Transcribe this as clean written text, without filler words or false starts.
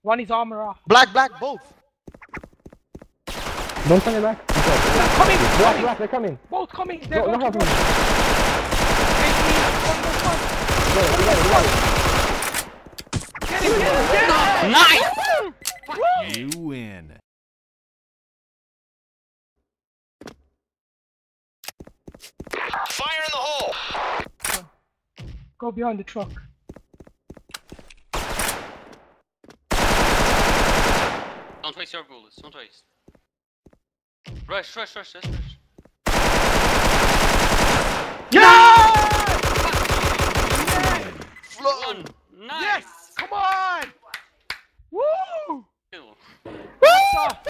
One is armor off. Black, both. Don't turn it back. Coming! Black, they're coming. Both coming! They're Go, going to help go. me. We got it. Get him! Nice! You win. Fire in the hole! Go behind the truck. Don't waste your bullets, don't waste. Rush, let's rush. Yeah! One, nice! Yes! Come on! Woo! Kill. Woo!